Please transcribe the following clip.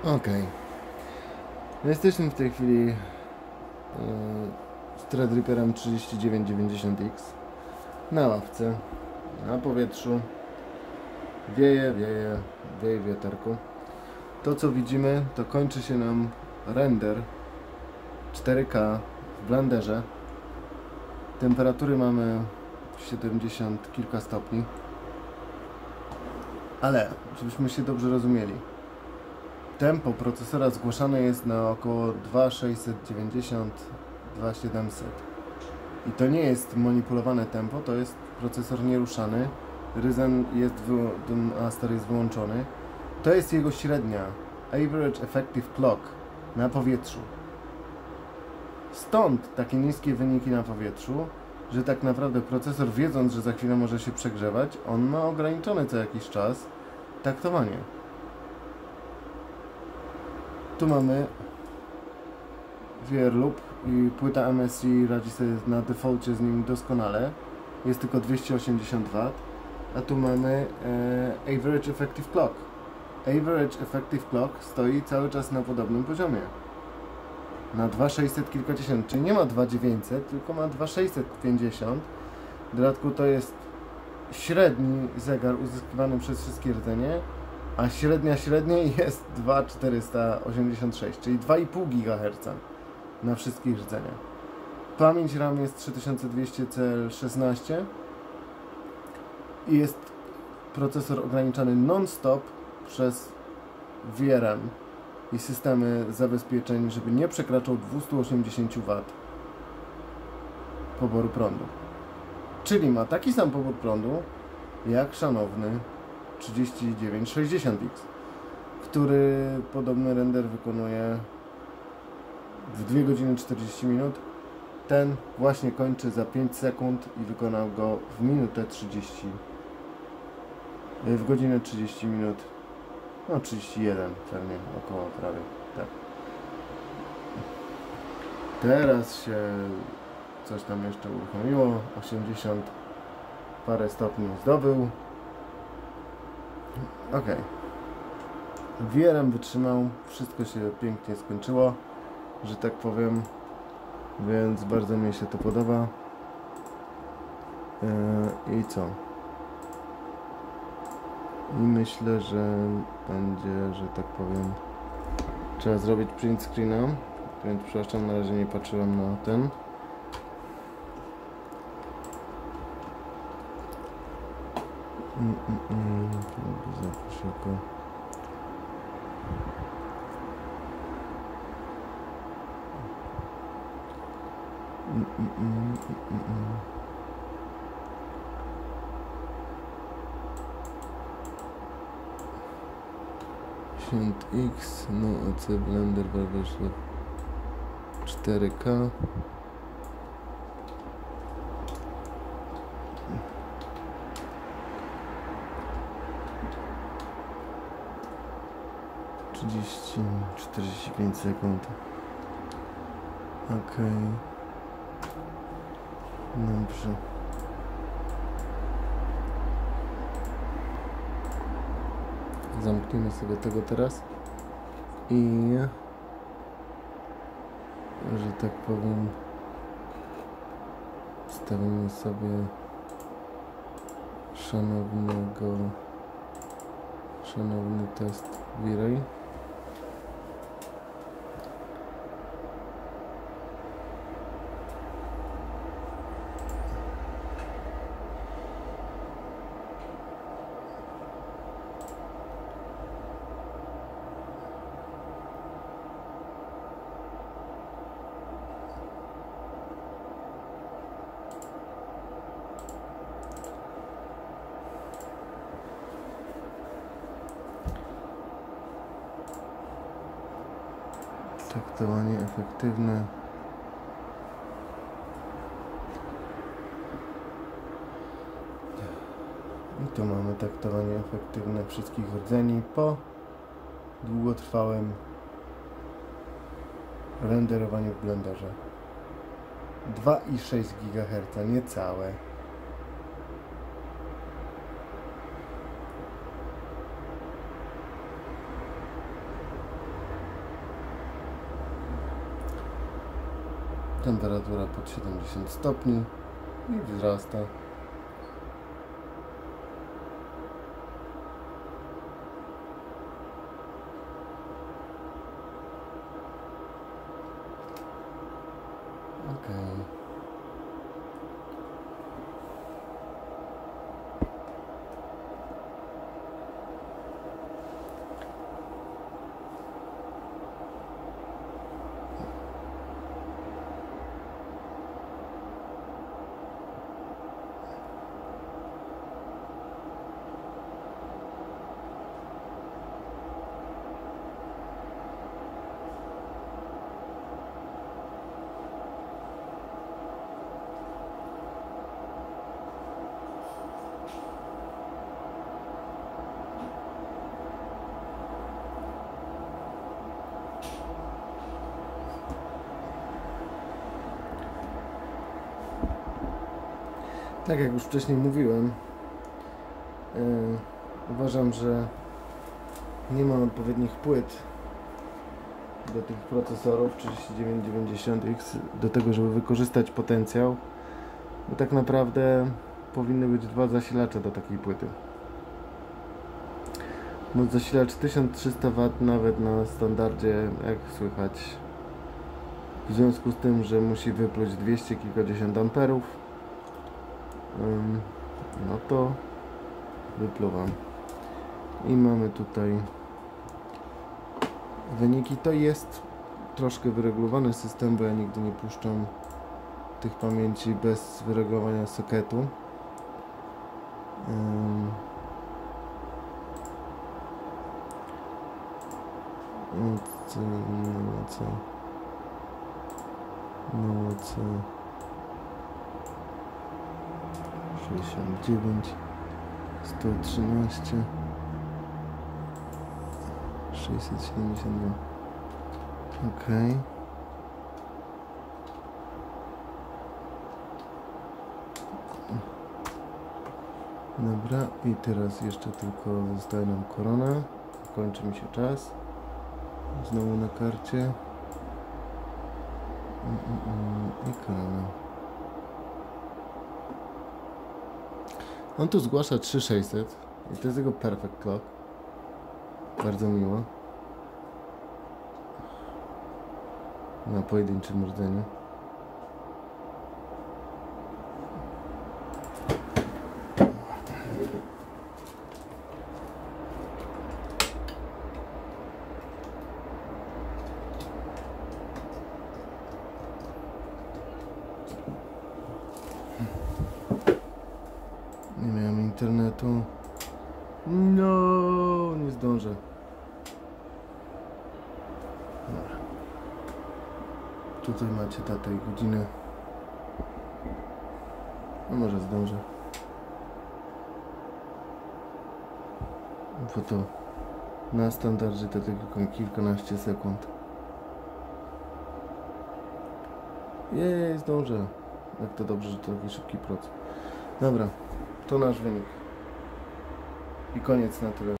Ok. Jesteśmy w tej chwili z Threadripperem 3990X na ławce, na powietrzu. Wieje wieterku. To co widzimy, to kończy się nam render 4K w Blenderze. Temperatury mamy 70 kilka stopni. Ale, żebyśmy się dobrze rozumieli, tempo procesora zgłaszane jest na około 2690, 2700. I to nie jest manipulowane tempo, to jest procesor nieruszany. Ryzen jest, ten Astor jest wyłączony. To jest jego średnia, average effective clock na powietrzu. Stąd takie niskie wyniki na powietrzu, że tak naprawdę procesor, wiedząc, że za chwilę może się przegrzewać, on ma ograniczone co jakiś czas taktowanie. Tu mamy VR loop i płyta MSI radzi sobie na defaulcie z nim doskonale. Jest tylko 280 W. A tu mamy average effective clock. Average effective clock stoi cały czas na podobnym poziomie. Na 2600 kilkadziesiąt, czyli nie ma 2900, tylko ma 2650. W dodatku to jest średni zegar uzyskiwany przez wszystkie rdzenie, a średnia jest 2486, czyli 2,5 GHz na wszystkich rdzeniach. Pamięć RAM jest 3200CL16 i jest procesor ograniczany non-stop przez VRM i systemy zabezpieczeń, żeby nie przekraczał 280 W poboru prądu. Czyli ma taki sam pobór prądu jak szanowny 3960X, który podobny render wykonuje w 2 godziny 40 minut. Ten właśnie kończy za 5 sekund i wykonał go w minutę 30, w godzinę 30 minut, no 31 pewnie, około prawie, tak. Teraz się coś tam jeszcze uruchomiło, 80 parę stopni zdobył. Ok. VRM wytrzymał, wszystko się pięknie skończyło, że tak powiem, więc bardzo mi się to podoba. I co? I myślę, że będzie, że tak powiem, trzeba zrobić print screena, więc przepraszam, na razie nie patrzyłem na ten. Zaproszę go. X, no AC Blender wyszło 4K. Trzydzieści 45 sekund. Ok. Dobrze. Zamknijmy sobie tego teraz i, że tak powiem, wstawimy sobie szanowny test V-Ray. Taktowanie efektywne. I tu mamy taktowanie efektywne wszystkich rdzeni po długotrwałym renderowaniu w Blenderze. 2,6 GHz, niecałe. Temperatura pod 70 stopni i wzrasta. Okay. Tak jak już wcześniej mówiłem, uważam, że nie ma odpowiednich płyt do tych procesorów 3990X do tego, żeby wykorzystać potencjał, bo tak naprawdę powinny być dwa zasilacze do takiej płyty. Moc zasilacz 1300 W nawet na standardzie, jak słychać, w związku z tym, że musi wypluć 200 kilkadziesiąt amperów, no to wypluwam. I mamy tutaj wyniki. To jest troszkę wyregulowany system, bo ja nigdy nie puszczam tych pamięci bez wyregulowania sokietu. No co? 69, 113, 672. Ok. Dobra, i teraz jeszcze tylko zostaje nam korona. Kończy mi się czas. Znowu na karcie. I korona. On tu zgłasza 3600 i to jest jego perfect clock. Bardzo miło. Na pojedynczym rdzeniu. Nie miałem internetu. No, nie zdążę. Dobra. Tutaj macie datę i godzinę. No może zdążę. Bo to na standardzie to tylko kilkanaście sekund. Jej, zdążę. Jak to dobrze, że to taki szybki proces. Dobra, to nasz wynik. I koniec na tyle.